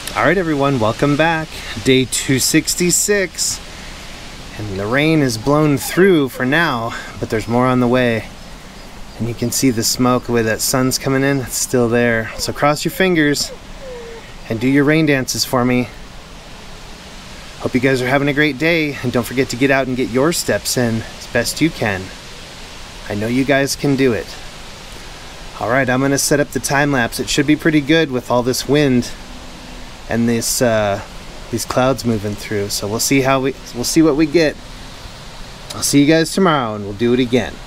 Alright everyone, welcome back. Day 266. And the rain is blown through for now, but there's more on the way. And you can see the smoke, the way that sun's coming in, it's still there. So cross your fingers and do your rain dances for me. Hope you guys are having a great day, and don't forget to get out and get your steps in as best you can. I know you guys can do it. Alright, I'm gonna set up the time lapse. It should be pretty good with all this wind and this these clouds moving through. So we'll see what we get. I'll see you guys tomorrow and we'll do it again.